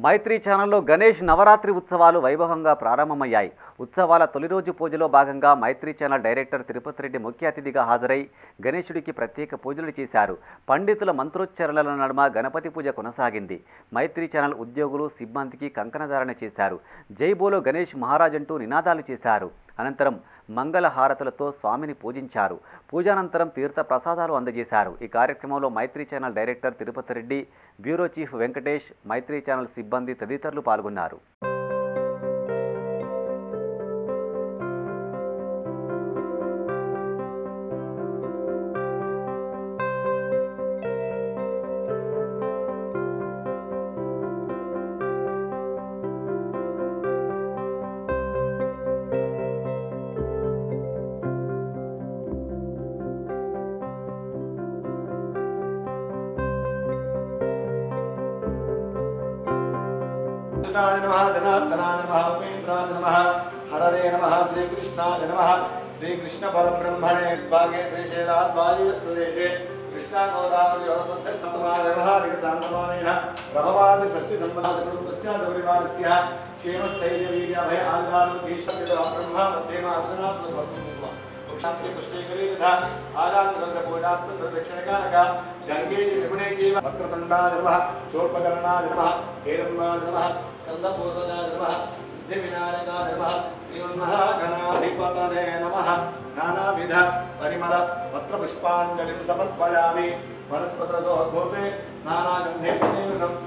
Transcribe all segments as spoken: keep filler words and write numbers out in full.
మైత్రి ఛానల్లో గణేష్ నవరాత్రి ఉత్సవాలు వైభవంగా ప్రారంభమయ్యాయి. ఉత్సవాల తొలి రోజు పూజలో భాగంగా మైత్రి ఛానల్ డైరెక్టర్ తిరుపతి రెడ్డి ముఖ్య అతిథిగా హాజరై గణేశుడికి ప్రత్యేక పూజలు చేశారు. పండితుల మంత్రోచ్చరణల నడుమ గణపతి పూజ కొనసాగింది. మైత్రి ఛానల్ ఉద్యోగులు సిబ్బందికి కంకణధారణ చేశారు. జై బోలో గణేష్ మహారాజ్ అంటూ నినాదాలు చేశారు. అనంతరం మంగళ హారతులతో స్వామిని పూజించారు. పూజానంతరం తీర్థ ప్రసాదాలు అందజేశారు. ఈ కార్యక్రమంలో Maitri channel director Tirupati Reddy, bureau chief Venkatesh, Maitri channel సిబ్బంది తదితరులు పాల్గొన్నారు. नमः धनार्दनाय नमः उपेन्द्राय नमः हररे नमः श्रीकृष्णाय नमः श्रीकृष्ण परब्रह्मणे भागे श्रीशैलाद्वायुदेशे कृष्णा गोदावरीयोगपद्धर्महादिगसान्तमानेन प्रभवादि षष्ठी सम्बन्धकुटुम्बस्य परिवारस्य क्षेमस्थैर्यवीर्याभय आदिरालोकीश्वरः ब्रह्मा मध्येमा अग्रनाथवस्तुः शांति पुष्टिकरी तथा आराधनस्य पूजात्म प्रदक्षिणकानका जंगेश निपुणे जीव वक्रतुंडाय नमः शोर्पकर्णाय नमः हेरम्बाय नमः स्कंदपूर्वजाय नमः सिद्धिविनायकाय नमः श्रीमन्महागणाधिपतये नमः नानाविध परिमल पत्रपुष्पाञ्जलिं समर्पयामि वनस्पतरसोद्भूते नानागन्धे सजीवनम्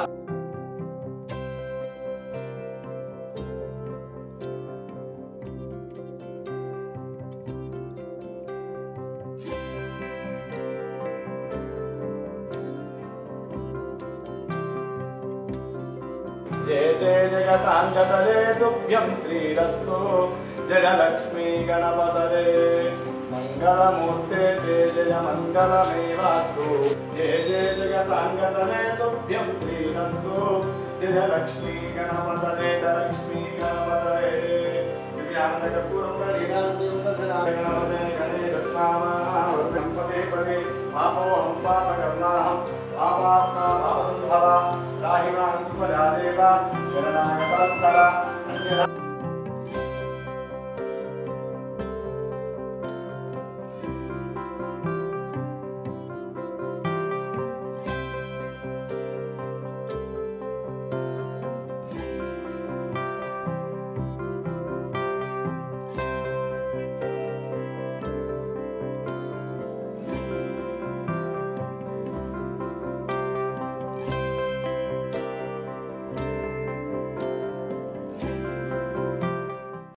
जय जय जगतांगतले तुभ्यं श्रीरस्तु जय लक्ष्मी गणपतये मंगलमूर्ते जय जय मंगलमेवास्तु जय जय जगतांगतले तुभ्यं श्रीरस्तु जय लक्ष्मी गणपतये लक्ष्मी गणपतये दिव्यानंदपूर्वं गणेशादिं गणपते गणेशनामः गणपते पदे पापोहं पापकर्माहं पापात्मा पापसंभवा राहिमां देवा शरणागतवत्सला अन्यथा